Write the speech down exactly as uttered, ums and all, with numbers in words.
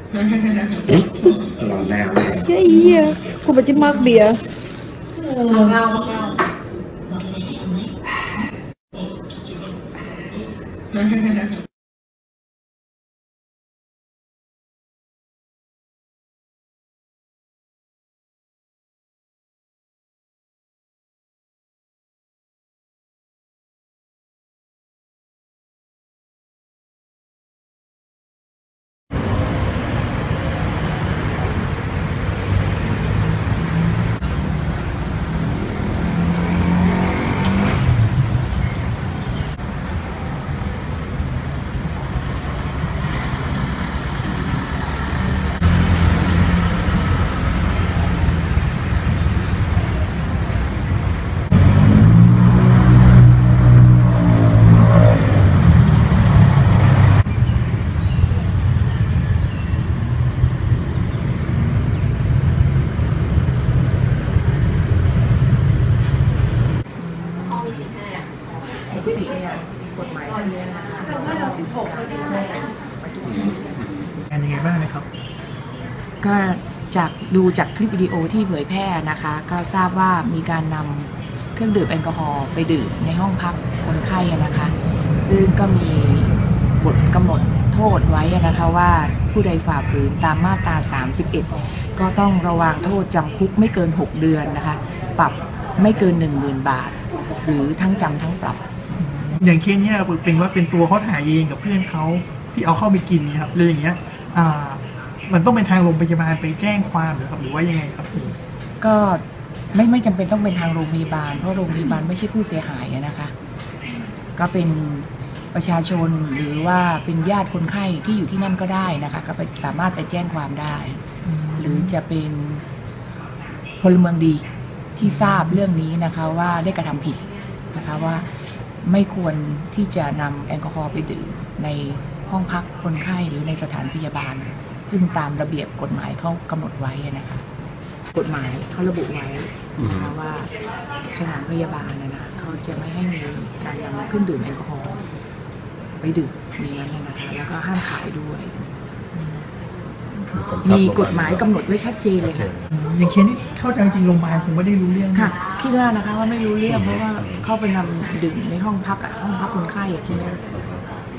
ร้อนแล้วเฮ้ยกูไปจิ้มมากเบียร์เล่าเล่าปกติเนี่ยกฎหมายพวกนี้นะคะถ้าเราสิบหกเขาจะแจ้งไปทุกที่งานยังไงบ้างนะครับก็จากดูจากคลิปวิดีโอที่เผยแพร่นะคะก็ทราบว่ามีการนำเครื่องดื่มแอลกอฮอล์ไปดื่มในห้องพักคนไข้นะคะซึ่งก็มีบทกำหนดโทษไว้นะคะว่าผู้ใดฝ่าฝืนตามมาตราสามสิบเอ็ดก็ต้องระวางโทษจำคุกไม่เกินหกเดือนนะคะปรับไม่เกิน หนึ่งหมื่น บาทหรือทั้งจำทั้งปรับอย่างเคสเนี้ยเป็นว่าเป็นตัวเขาถ่ายเองกับเพื่อนเขาที่เอาเข้าไปกินเนี่ยครับเลยอย่างเงี้ยอ่ามันต้องเป็นทางโรงพยาบาลไปแจ้งความหรือครับหรือว่ายังไงครับพี่ก็ไม่ไม่จำเป็นต้องเป็นทางโรงพยาบาลเพราะโรงพยาบาลไม่ใช่ผู้เสียหายนะคะก็เป็นประชาชนหรือว่าเป็นญาติคนไข้ที่อยู่ที่นั่นก็ได้นะคะก็ไปสามารถไปแจ้งความได้หรือจะเป็นพลเมืองดีที่ทราบเรื่องนี้นะคะว่าได้กระทำผิดนะคะว่าไม่ควรที่จะนำแอลกอฮอล์ไปดื่มในห้องพักคนไข้หรือในสถานพยาบาลซึ่งตามระเบียบกฎหมายเขากำหนดไว้นะคะกฎหมายเขาระบุไว้นะคะว่าสถานพยาบาลนะนะเขาจะไม่ให้มีการนำเครื่องดื่มแอลกอฮอล์ไปดื่มในนั้นนะคะแล้วก็ห้ามขายด้วยมีกฎหมายกำหนดไว้ชัดเจนเลยค่ะอย่างเคสนี้เข้าใจจริงโรงพยาบาลคงไม่ได้รู้เรื่องค่ะคิดว่านะคะว่าไม่รู้เรื่องเพราะว่าเข้าไปนำดื่มในห้องพักอะห้องพักคนไข้ใช่ไหม